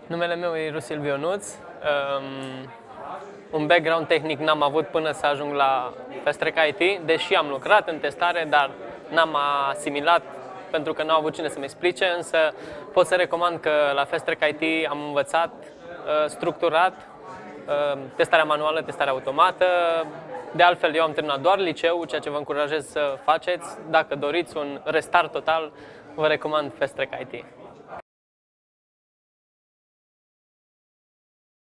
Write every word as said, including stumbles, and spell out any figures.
Numele meu e Rusilviu Ionuț. Um, un background tehnic n-am avut până să ajung la Fast Track I T, deși am lucrat în testare, dar n-am asimilat pentru că n-au avut cine să-mi explice, însă pot să recomand că la Fast Track I T am învățat uh, structurat uh, testarea manuală, testarea automată. De altfel, eu am terminat doar liceu, ceea ce vă încurajez să faceți. Dacă doriți un restart total, vă recomand Fast Track I T.